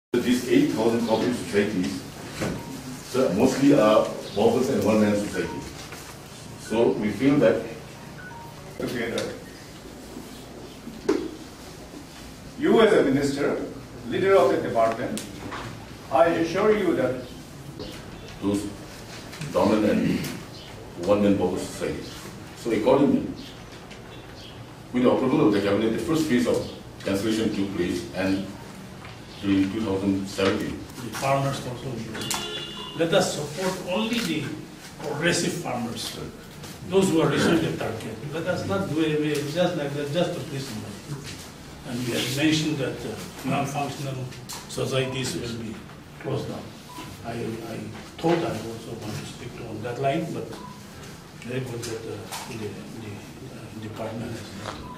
These 8,000 cooperative societies mostly are workers and one-man society. So we feel that together. You as a minister, leader of the department, I assure you that those dominant and one-man worker societies. So accordingly, with the approval of the cabinet, the first phase of cancellation took place, and during 2017. The farmers also. Let us support only the progressive farmers, those who are reaching the target. Let us not do away just like that, just to please somebody. And we have mentioned that non-functional societies will be closed down. I thought I also want to speak on that line, but very good that the department has not.